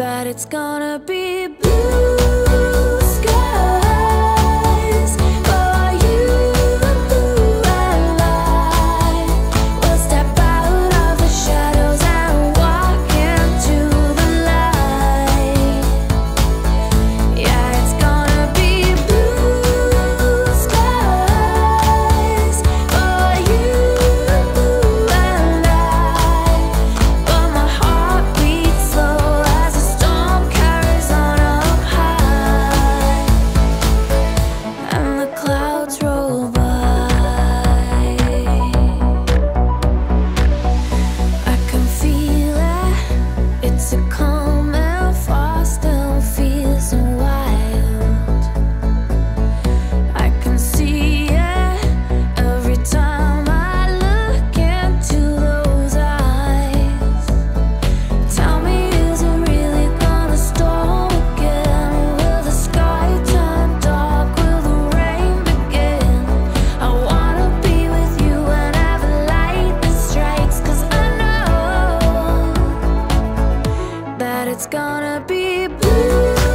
that it's gonna be blue skies for you and I. We'll step out of the shadows and walk into the light. Yeah, it's gonna be blue skies for you and I. But my heart beats slow as the storm carries on up high, and the clouds roll by. I can feel it, it's a calm and fast and feels so wild. I can see it every time I look into those eyes. Tell me, is it really gonna storm again? Will the sky turn dark? Will the rain begin? I wanna be with you whenever lightning strikes, 'cause I know that it's gonna be blue